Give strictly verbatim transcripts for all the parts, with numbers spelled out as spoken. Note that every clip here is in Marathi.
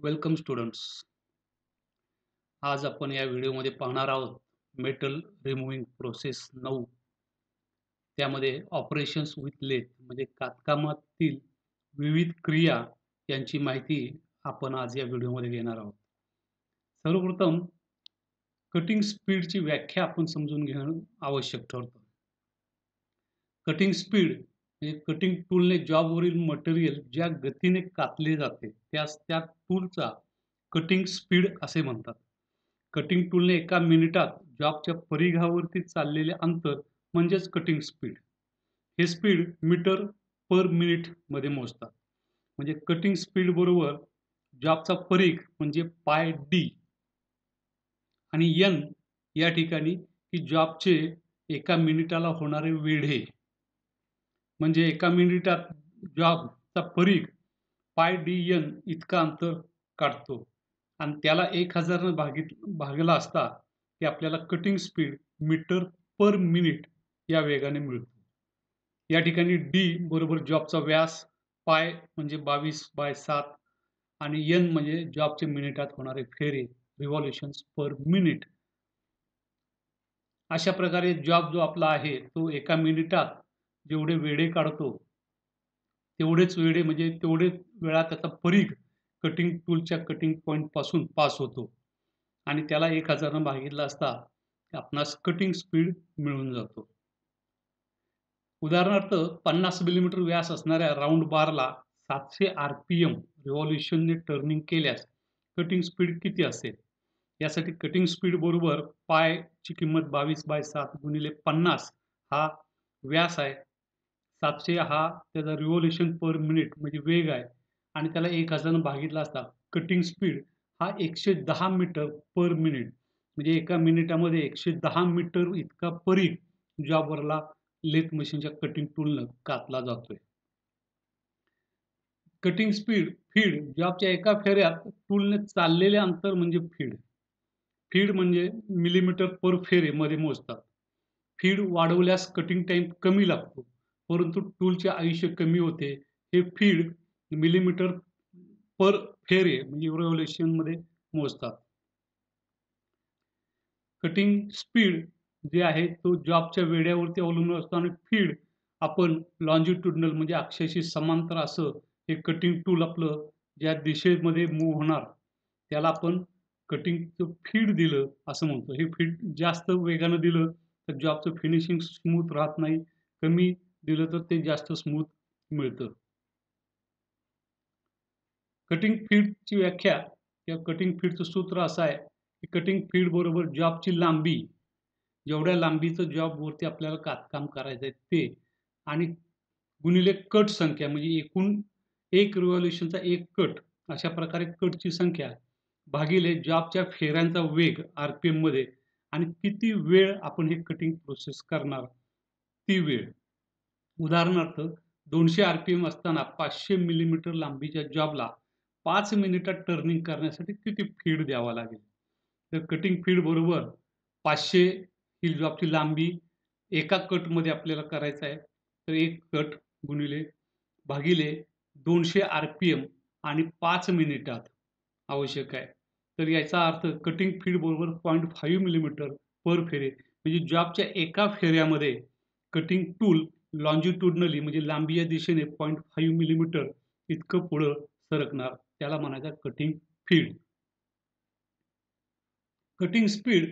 Welcome students. आज आपण या व्हिडिओमध्ये पाहणार आहोत मेटल रिमूव्हिंग प्रोसेस नऊ. त्यामध्ये ऑपरेशन्स विथ लेथ म्हणजे कातकामातील विविध क्रिया यांची माहिती आपण आज या व्हिडिओमध्ये घेणार आहोत. सर्वप्रथम कटिंग स्पीडची व्याख्या आपण समजून घेणं आवश्यक ठरतं. कटिंग स्पीड म्हणजे कटिंग टूलने जॉबवरील मटेरियल ज्या गतीने कातले जाते त्यास त्या टूलचा कटिंग स्पीड असे म्हणतात. कटिंग टूलने एका मिनिटात जॉबच्या परिघावरती चाललेले अंतर म्हणजेच कटिंग स्पीड. हे स्पीड मीटर पर मिनिट मध्ये मोजतात. म्हणजे कटिंग स्पीड बरोबर जॉबचा परिघ म्हणजे पाय डी आणि एन या ठिकाणी की जॉबचे एका मिनिटाला होणारे वेढे. म्हणजे एका मिनिटात जॉबचा परिघ पाय डी एन इतका अंतर काढतो आणि त्याला एक हजार ने भागित भागला असता की आपल्याला cutting speed metre per minute या वेगाने मिळतो. या ठिकाणी डी बरोबर जॉबचा व्यास, पाय म्हणजे बावीस बाय सात आणि एन म्हणजे जॉबचे मिनिटात होणारे फेरे रिव्हॉल्युशन्स पर मिनिट. अशा प्रकारे जॉब जो आपला आहे तो एका मिनिटात जेवढे वेढे काढतो तेवढेच वेढे म्हणजे तेवढेच वेळा त्याचा परिघ कटिंग टूलच्या कटिंग पॉइंट पासून पास होतो आणि त्याला एक हजार ने भागितला असता आपणास कटिंग स्पीड मिळून जातो. उदाहरणार्थ पन्नास मिलीमीटर व्यास असणाऱ्या राऊंड बारला सातशे आरपीएम रिव्हॉल्युशनने टर्निंग केल्यास कटिंग स्पीड किती असेल? यासाठी कटिंग स्पीड बरोबर पाय ची किंमत बावीस बाय सात गुणिले पन्नास हा व्यास आहे, सातशे हा त्याचा रिव्हॉल्युशन पर मिनिट म्हणजे वेग आहे आणि त्याला एक हजार ने भागितला असता कटिंग स्पीड हा एकशे दहा मीटर पर मिनिट म्हणजे एका मिनिटामध्ये एकशे दहा मीटर इतका परिघ जॉबवरला लेथ मशीनच्या कटिंग टूलनं कातला जातोय. कटिंग स्पीड फीड जॉबच्या एका फेऱ्यात टूलने चाललेले अंतर म्हणजे फीड. फीड म्हणजे मिलीमीटर पर फेरे मध्ये मोजतात. फीड वाढवल्यास कटिंग टाइम कमी लागतो, परंतु टूलचे आयुष्य कमी होते. हे फीड मिलीमीटर पर फेरे म्हणजे रिव्हॉल्युशन मध्ये मोजतात. कटिंग स्पीड जे आहे तो जॉबच्या वेढ्यावरती अवलंबून असतो आणि फीड आपण लॉन्जिट्युडिनल म्हणजे अक्षाशी समांतर असं हे कटिंग टूल आपलं ज्या दिशेमध्ये मूव्ह होणार त्याला आपण कटिंगचं फीड दिलं असं म्हणतो. हे फीड जास्त वेगानं दिलं तर जॉबचं फिनिशिंग स्मूथ राहत नाही, कमी दिलं तर ते जास्त स्मूथ मिळतं. कटिंग फीडची व्याख्या किंवा कटिंग फीडचं सूत्र असं आहे की कटिंग फीड बरोबर जॉबची लांबी, जेवढ्या लांबीचं जॉबवरती आपल्याला कातकाम करायचं आहे ते आणि गुणिले कट संख्या म्हणजे एकूण एक रिव्हॉल्युशनचा एक कट अशा प्रकारे कटची संख्या भागिले जॉबच्या फेऱ्यांचा वेग आरपीएम मध्ये आणि किती वेळ आपण हे कटिंग प्रोसेस करणार ती वेळ. उदाहरणार्थ दोनशे आरपीएम असताना पाचशे मिलीमीटर लांबीच्या जॉबला पाच मिनिटात टर्निंग करण्यासाठी किती फीड द्यावा लागेल? तर कटिंग फीड बरोबर पाचशे ही जॉबची लांबी एका कटमध्ये आपल्याला करायचं आहे. तर एक कट गुणिले भागिले दोनशे आरपीएम आणि पाच मिनिटात आवश्यक आहे. तर याचा अर्थ कटिंग फीड बरोबर शून्य पॉइंट पाच मिलीमीटर पर फेरे म्हणजे जॉबच्या एका फेऱ्यामध्ये कटिंग टूल लॉन्जिट्युडिनली म्हणजे लांबी या दिशेने शून्य पॉइंट पाच मिलीमीटर इतकं पुढं सरकणार त्याला म्हणायचं cutting feed. Cutting speed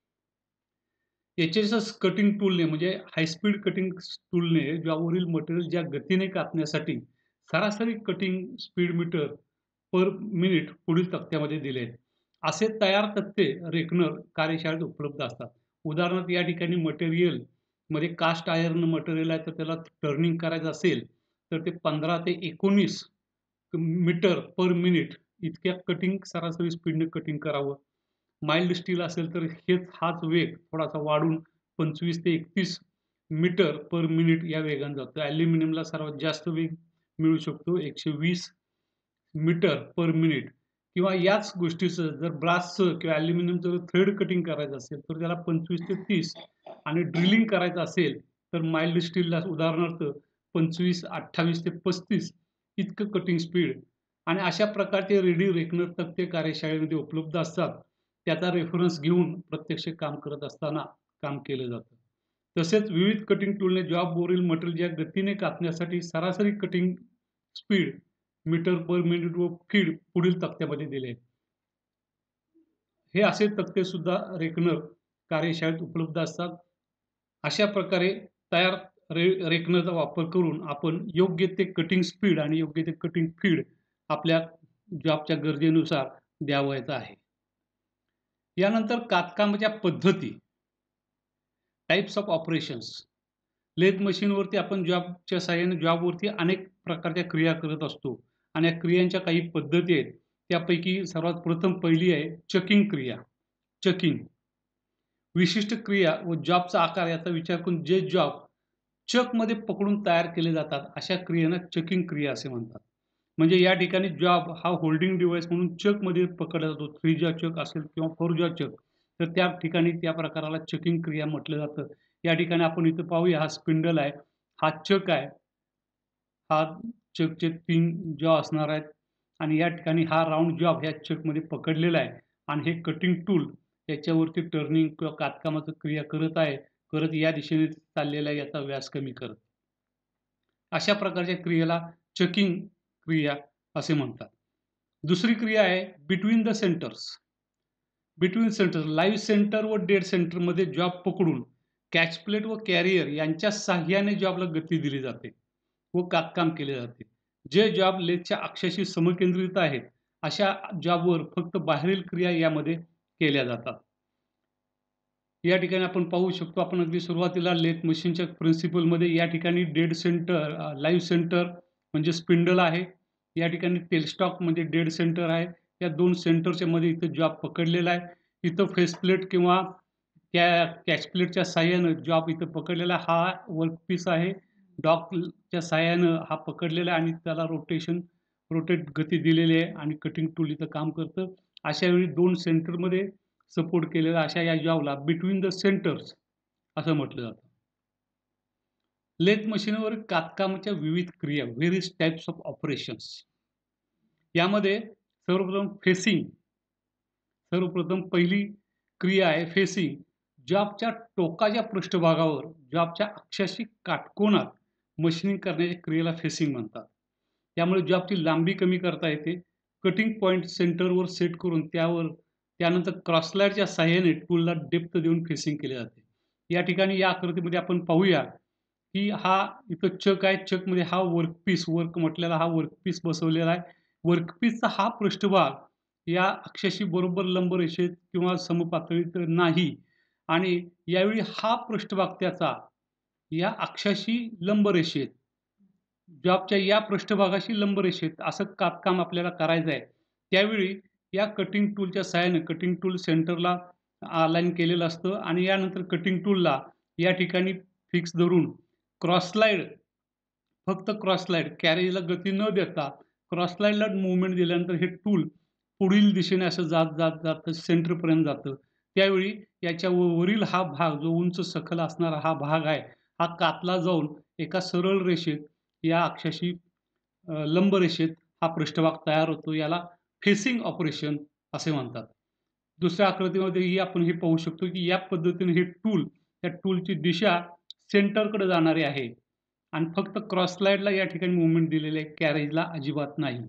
HSS cutting टूलने म्हणजे हाय स्पीड कटिंग टूलने जॉबवरील मटेरियल ज्या गतीने कातण्यासाठी सरासरी cutting speed metre per minute पुढील तक्त्यामध्ये दिले आहेत. असे तयार तक्ते रेकनर कार्यशाळेत उपलब्ध असतात. उदाहरणार्थ या ठिकाणी मटेरियल मध्ये कास्ट आयर्न मटेरियल आहे तर त्याला टर्निंग करायचं असेल तर ते पंधरा ते एकोणीस मीटर पर मिनिट इतक्या कटिंग सरासरी स्पीडने कटिंग करावं. माइल्ड स्टील असेल तर हेच हाच वेग थोडासा वाढून पंचवीस ते एकतीस मीटर पर मिनिट या वेगाने जातो. ॲल्युमिनियमला सर्वात जास्त वेग मिळू शकतो एकशे वीस मीटर पर मिनिट किंवा याच गोष्टीचं जर ब्रासचं किंवा ॲल्युमिनियमचं जर थ्रेड कटिंग करायचं असेल तर त्याला पंचवीस ते तीस आणि ड्रिलिंग करायचं असेल तर माइल्ड स्टीलला उदाहरणार्थ पंचवीस, अठ्ठावीस ते पस्तीस इतकं कटिंग स्पीड आणि अशा प्रकारचे रेडी रेकनर तक्ते कार्यशाळेमध्ये उपलब्ध असतात. त्याचा रेफरन्स घेऊन प्रत्यक्ष काम करत असताना काम केलं जातं. तसेच विविध कटिंग टूलने जॉबवरील मटेरियल ज्या गतीने कापण्यासाठी सरासरी cutting speed metre per minute व फीड पुढील तक्त्यामध्ये दिले आहेत. हे असे तक्ते सुद्धा रेकनर कार्यशाळेत उपलब्ध असतात. अशा प्रकारे तयार रे रेकनरचा वापर करून आपण योग्य ते कटिंग स्पीड आणि योग्य ते कटिंग फीड आपल्या जॉबच्या गरजेनुसार द्यावयाचं आहे. यानंतर कातकामाच्या पद्धती, टाइप्स ऑफ ऑपरेशन्स. लेथ मशीनवरती आपण जॉबच्या सहाय्याने जॉबवरती अनेक प्रकारच्या क्रिया करत असतो आणि या क्रियांच्या काही पद्धती आहेत. त्यापैकी सर्वात प्रथम पहिली आहे चकिंग क्रिया. चकिंग विशिष्ट क्रिया व जॉबचा आकार याचा विचार करून जे जॉब चकमध्ये पकडून तयार केले जातात अशा क्रियेला चकिंग क्रिया असे म्हणतात. म्हणजे या ठिकाणी जॉब हा होल्डिंग डिव्हाइस म्हणून चकमध्ये पकडला जातो. थ्री जॉ चक असेल किंवा फोर जॉ चक, तर त्या ठिकाणी त्या प्रकाराला चकिंग क्रिया म्हटलं जातं. या ठिकाणी आपण इथं पाहूया, हा स्पिंडल आहे, हा चक आहे, हा चकचे तीन जॉ असणार आहेत आणि या ठिकाणी हा राउंड जॉब ह्या चकमध्ये पकडलेला आहे आणि हे कटिंग टूल याच्यावरती टर्निंग किंवा कातकामाचं क्रिया करत आहे, करत या दिशेने चाललेला आहे, याचा व्यास कमी करत. अशा प्रकारच्या क्रियेला चकिंग क्रिया असे म्हणतात. दुसरी क्रिया आहे between the centres. Between centres, live centre व डेड सेंटरमध्ये जॉब पकडून कॅच प्लेट व कॅरियर यांच्या साहाय्याने जॉबला गती दिली जाते व कातकाम केले जाते. जे जॉब लेथच्या अक्षाशी समकेंद्रित आहेत अशा जॉबवर फक्त बाहेरील क्रिया यामध्ये केल्या जातात. या ठिकाणी आपण पाहू शकतो, आपण अगदी सुरुवातीला लेथ मशीनच्या प्रिन्सिपलमध्ये या ठिकाणी डेड सेंटर, लाईव्ह सेंटर म्हणजे स्पिंडल आहे. या ठिकाणी टेलस्टॉक म्हणजे डेड सेंटर आहे. या दोन सेंटरच्या मध्ये इथं जॉब पकडलेला आहे. इथं फेस प्लेट किंवा त्या कॅच प्लेटच्या साहाय्यानं जॉब इथं पकडलेला हा वर्कपीस आहे. डॉकच्या साहाय्यानं हा पकडलेला आहे आणि त्याला रोटेशन रोटेट गती दिलेली आहे आणि कटिंग टूल इथं काम करतं. अशा वेळी दोन सेंटरमध्ये सपोर्ट केलेला अशा या जॉबला बिटवीन द सेंटर्स असं म्हटलं जातं. लेथ मशीनवर कातकामाच्या विविध क्रिया, व्हेरियस टाइप्स ऑफ ऑपरेशन्स. यामध्ये सर्वप्रथम फेसिंग. सर्वप्रथम पहिली क्रिया आहे फेसिंग. जॉबच्या टोकाच्या पृष्ठभागावर जॉबच्या अक्षाशी काटकोनात मशीनिंग करण्याच्या क्रियेला फेसिंग म्हणतात. त्यामुळे जॉबची लांबी कमी करता येते. कटिंग पॉइंट सेंटरवर सेट करून त्यावर त्यानंतर क्रॉसलाईडच्या साहाय्याने टूलला डेप्थ देऊन फेसिंग केले जाते. या ठिकाणी या आकृतीमध्ये आपण पाहूया की हा इथं चक आहे. चकमध्ये हा वर्कपीस, वर्क म्हटलेला हा वर्कपीस बसवलेला आहे. वर्कपीसचा हा पृष्ठभाग या अक्षाशी बरोबर लंबरेषेत किंवा समपातळीत नाही आणि यावेळी हा पृष्ठभाग त्याचा या अक्षाशी लंबरेषेत, जॉबच्या या पृष्ठभागाशी लंबरेषेत असं कातकाम आपल्याला करायचं आहे. त्यावेळी या कटिंग टूलच्या साहाय्याने कटिंग टूल सेंटरला अलाइन केलेलं असतं आणि यानंतर कटिंग टूलला या ठिकाणी फिक्स धरून क्रॉसलाईड, फक्त क्रॉसलाईड, कॅरेजला गती न देता क्रॉसलाईडला मूव्हमेंट दिल्यानंतर हे टूल पुढील दिशेने असं जात जात जात सेंटरपर्यंत जातं. त्यावेळी याच्या वरील हा भाग जो उंच सखल असणारा हा भाग आहे, हा कातला जाऊन एका सरळ रेषेत या अक्षाशी लंब रेषेत हा पृष्ठभाग तयार होतो. याला फेसिंग ऑपरेशन असे म्हणतात. दुसऱ्या आकृतीमध्येही आपण हे पाहू शकतो की या पद्धतीने हे टूल, त्या टूलची दिशा सेंटरकडे जाणारी आहे आणि फक्त क्रॉसलाईडला या ठिकाणी मूव्हमेंट दिलेले आहे, कॅरेजला अजिबात नाही.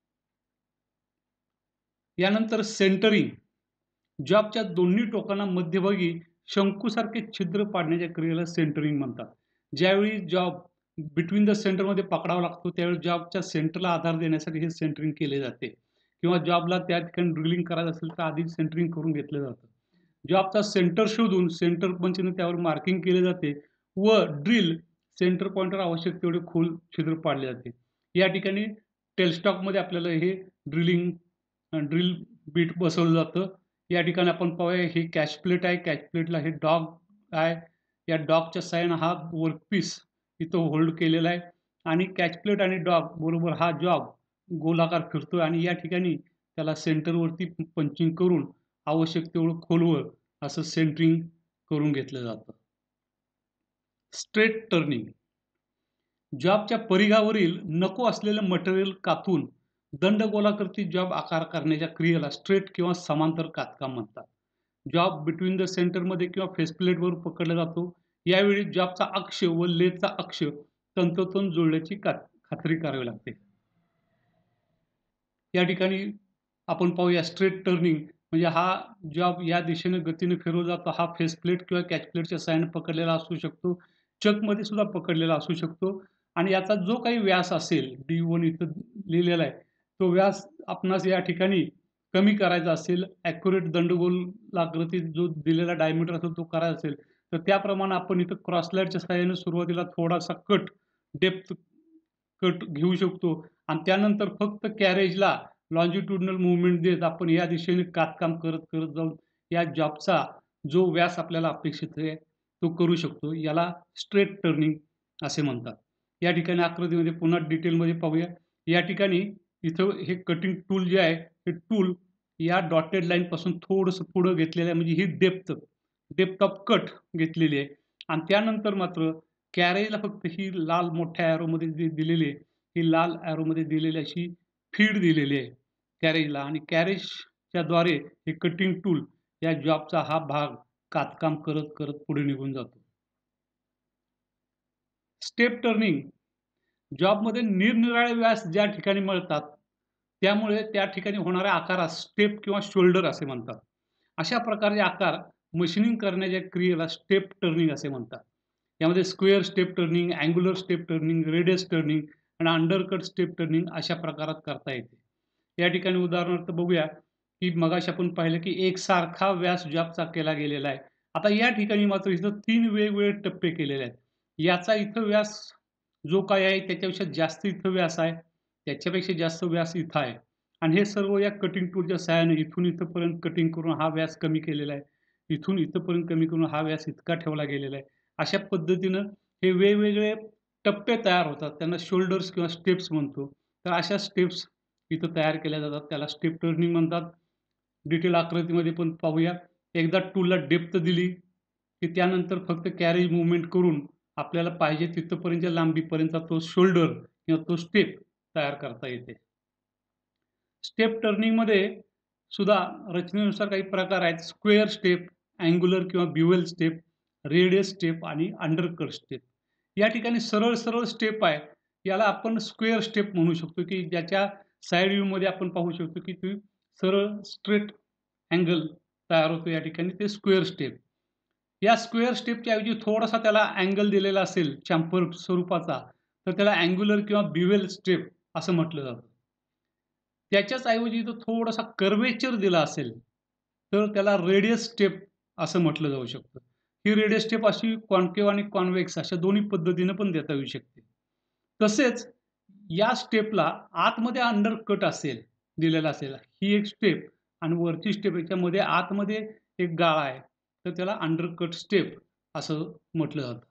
यानंतर सेंटरिंग. जॉबच्या दोन्ही टोकांना मध्यभागी शंकूसारखे छिद्र पाडण्याच्या क्रियेला सेंटरिंग म्हणतात. ज्यावेळी जॉब बिटवीन द सेंटरमध्ये पकडावा लागतो त्यावेळी जॉबच्या सेंटरला आधार देण्यासाठी हे सेंटरिंग केले जाते किंवा जॉबला त्या ठिकाणी ड्रिलिंग करायचं असेल तर आधी सेंटरिंग करून घेतलं जातं. जॉबचा सेंटर शोधून सेंटर पंचने त्यावर मार्किंग केले जाते व ड्रिल सेंटर पॉइंटवर आवश्यक तेवढे खोल छिद्र पाडले जाते. या ठिकाणी टेलस्टॉकमध्ये आपल्याला हे ड्रिलिंग ड्रिल बीट बसवलं जातं. या ठिकाणी आपण पाहूया ही कॅच प्लेट आहे. कॅच प्लेटला हे डॉग आहे. या डॉगच्या साहाय्याने हा वर्कपीस इथं होल्ड केलेला आहे आणि कॅच प्लेट आणि डॉग बरोबर हा जॉब गोलाकार फिरतो आणि या ठिकाणी त्याला सेंटरवरती पंचिंग करून आवश्यक तेवढं खोलवर असं सेंटरिंग करून घेतलं जातं. Straight turning. जॉबच्या परिघावरील नको असलेलं मटेरियल कातून दंडगोलाकृती जॉब आकार करण्याच्या क्रियेला स्ट्रेट किंवा समांतर कातकाम म्हणतात. जॉब बिटवीन द सेंटरमध्ये किंवा फेसप्लेटवर पकडला जातो. यावेळी जॉबचा अक्ष व लेथचा अक्ष तंतोतंत जुळल्याची खात्री करावी लागते. या ठिकाणी आपण पाहूया स्ट्रेट टर्निंग म्हणजे हा जॉब या दिशेने गतीने फिरवला जातो. हा फेस प्लेट किंवा कॅच प्लेटच्या साहाय्याने पकडलेला असू शकतो. चकमध्ये सुद्धा पकडलेला असू शकतो आणि याचा जो काही व्यास असेल डी वन इथं लिहिलेला आहे, तो व्यास आपणास या ठिकाणी कमी करायचा असेल, ॲक्युरेट दंडगोलाकृतीत जो दिलेला डायमीटर असेल तो करायचा असेल, तर त्याप्रमाणे आपण इथं क्रॉस लाईटच्या साहाय्याने सुरुवातीला थोडासा कट, डेप्थ कट घेऊ शकतो आणि त्यानंतर फक्त कॅरेजला लॉन्जिट्युडिनल मूव्हमेंट देत आपण या दिशेने कातकाम करत, करत जाऊन या जॉबचा जो व्यास आपल्याला अपेक्षित आहे, तो करू शकतो. याला स्ट्रेट टर्निंग असे म्हणतात. या ठिकाणी आकृतीमध्ये पुन्हा डिटेलमध्ये पाहूया. या ठिकाणी इथं हे कटिंग टूल जे आहे, हे टूल या डॉटेड लाईनपासून थोडंसं पुढं घेतलेलं आहे. म्हणजे ही डेप्थ, डेप्थ ऑफ कट घेतलेली आहे आणि त्यानंतर मात्र कॅरेजला फक्त ही लाल मोठ्या ॲरोमध्ये जी दिलेली आहे, ही लाल ॲरोमध्ये दिलेली अशी फीड दिलेली आहे कॅरेजला आणि कॅरेजच्या द्वारे हे कटिंग टूल या जॉबचा हा भाग कातकाम करत, करत पुढे निघून जातो. स्टेप टर्निंग जॉबमध्ये निरनिराळे व्यास ज्या ठिकाणी मिळतात, त्यामुळे त्या ठिकाणी होणाऱ्या आकारास स्टेप किंवा शोल्डर असे म्हणतात. अशा प्रकारचे आकार मशीनिंग करण्याच्या क्रियेला स्टेप टर्निंग असे म्हणतात. यामध्ये square step turning, angular step turning, radius turning आणि अंडरकट स्टेप टर्निंग अशा प्रकारात करता येते. या ठिकाणी उदाहरणार्थ बघूया, की मगाशी आपण पाहिलं की एकसारखा व्यास जॉबचा केला गेलेला आहे. आता या ठिकाणी मात्र इथं तीन वेगवेगळे टप्पे केलेले आहेत. याचा इथं व्यास जो काही आहे त्याच्यापेक्षा जास्त इथं व्यास आहे, त्याच्यापेक्षा जास्त व्यास इथं आहे आणि हे सर्व या कटिंग टूलच्या सहाय्याने इथून इथपर्यंत कटिंग करून हा व्यास कमी केलेला आहे. इथून इथपर्यंत कमी करून हा व्यास इतका ठेवला गेलेला आहे. अशा पद्धतीनं हे वेगवेगळे टप्पे तयार होतात. त्यांना शोल्डर्स किंवा स्टेप्स म्हणतो. तर अशा स्टेप्स इथं तयार केल्या जातात. त्याला स्टेप टर्निंग म्हणतात. डिटेल आकृतीमध्ये पण पाहूया. एकदा टूलला डेप्थ दिली, की त्यानंतर फक्त कॅरेज मूव्हमेंट करून आपल्याला पाहिजे तिथपर्यंतच्या लांबीपर्यंतचा तो शोल्डर किंवा तो स्टेप तयार करता येते. स्टेप टर्निंगमध्ये सुद्धा रचनेनुसार काही प्रकार आहेत. स्क्वेअर स्टेप, अँग्युलर किंवा ब्युअल स्टेप, रेडियस स्टेप आणि अंडरकट स्टेप. या ठिकाणी सरळ सरळ स्टेप आहे. याला आपण स्क्वेअर स्टेप म्हणू शकतो, की ज्याच्या साइड व्ह्यूमध्ये आपण पाहू शकतो, की ती सरळ स्ट्रेट अँगल तयार होतो. या ठिकाणी ते स्क्वेअर स्टेप. या स्क्वेअर स्टेपच्या ऐवजी थोडासा त्याला अँगल दिलेला असेल चॅम्फर स्वरूपाचा, तर त्याला अँग्युलर किंवा ब्युअल स्टेप असं म्हटलं जातं. त्याच्याच ऐवजी इथं थोडासा कर्व्हेचर दिला असेल, तर त्याला रेडियस स्टेप असं म्हटलं जाऊ शकतं. ही रेडियस स्टेप अशी कॉन्केव्ह आणि कॉन्व्हेक्स अशा दोन्ही पद्धतीनं पण देता येऊ शकते. तसेच या स्टेपला आतमध्ये अंडरकट असेल, दिलेला असेल, ही एक स्टेप आणि वरची स्टेप याच्यामध्ये आतमध्ये एक गाळा आहे, तर त्याला अंडरकट स्टेप असं म्हटलं जातं.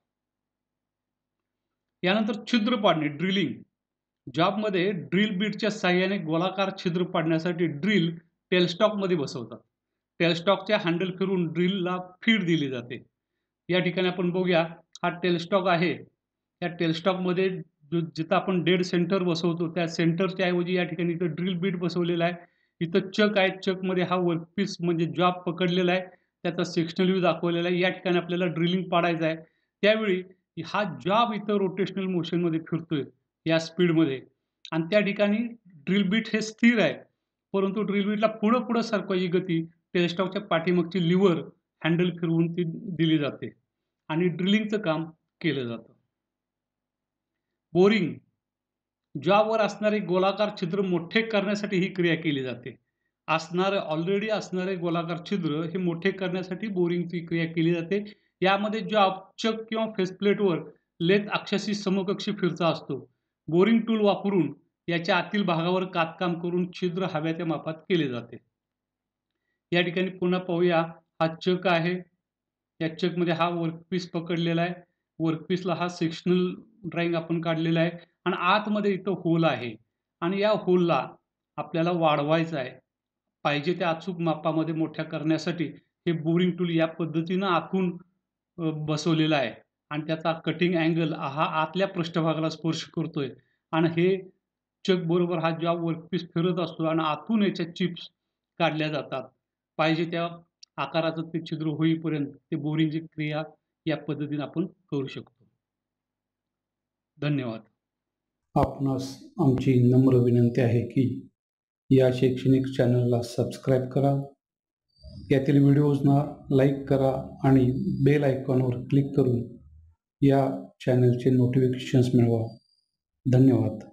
यानंतर छिद्र पाडणे, ड्रिलिंग. जॉबमध्ये ड्रिल बीटच्या साहाय्याने गोलाकार छिद्र पाडण्यासाठी ड्रिल टेलस्टॉकमध्ये बसवतात. टेलस्टॉकच्या हँडल फिरून ड्रिलला फीड दिली जाते. या ठिकाणी आपण बघूया, हा टेलस्टॉक आहे. या टेलस्टॉकमध्ये जो जिथं आपण डेड सेंटर बसवतो, त्या सेंटरच्या ऐवजी या ठिकाणी इथं ड्रिल बीट बसवलेला आहे. इथं चक आहे. चकमध्ये हा वर्कपीस म्हणजे जॉब पकडलेला आहे. त्याचा सेक्शनल व्ह्यू दाखवलेला आहे. या ठिकाणी आपल्याला ड्रिलिंग पाडायचं आहे. त्यावेळी हा जॉब इथं रोटेशनल मोशनमध्ये फिरतोय या स्पीडमध्ये आणि त्या ठिकाणी ड्रिल बीट हे स्थिर आहे. परंतु ड्रिल बीटला पुढं पुढं सरकवायची गती टेलस्टॉकच्या पाठीमागची लिव्हर हँडल फिरवून ती दिली जाते आणि ड्रिलिंगचं काम केलं जातं. बोरिंग. जॉबवर असणारे गोलाकार छिद्र मोठे करण्यासाठी ही क्रिया केली जाते. असणारे ऑलरेडी असणारे गोलाकार छिद्र हे मोठे करण्यासाठी बोरिंगची क्रिया केली जाते. यामध्ये जॉब चक किंवा फेसप्लेटवर लेथ अक्षाशी समकक्षी फिरता असतो. बोरिंग टूल वापरून याच्या आतील भागावर कातकाम करून छिद्र हव्या मापात केले जाते. या ठिकाणी पुन्हा पाहूया, हा चक आहे. या चकमध्ये हा वर्कपीस पकडलेला आहे. वर्कपीसला हा सेक्शनल ड्रॉइंग आपण काढलेला आहे आणि आतमध्ये इथं होल आहे आणि या होलला आपल्याला वाढवायचं आहे. पाहिजे त्या अचूक मापामध्ये मोठ्या करण्यासाठी हे बोरिंग टूल या पद्धतीनं आतून बसवलेलं आहे आणि त्याचा कटिंग अँगल हा आतल्या पृष्ठभागाला स्पर्श करतोय आणि हे चक बरोबर हा जेव्हा वर्कपीस फिरत असतो आणि आतून याच्या चिप्स काढल्या जातात. पाहिजे त्या आकाराचं ते छिद्र होईपर्यंत ते बोरिंगची क्रिया या पद्धतीने आपण करू शकतो. धन्यवाद. आपणास आमची नम्र विनंती आहे की या शैक्षणिक चॅनलला सबस्क्राईब करा, यातील व्हिडिओजना लाईक करा आणि बेल आयकॉनवर क्लिक करून या चॅनलचे नोटिफिकेशन्स मिळवा. धन्यवाद.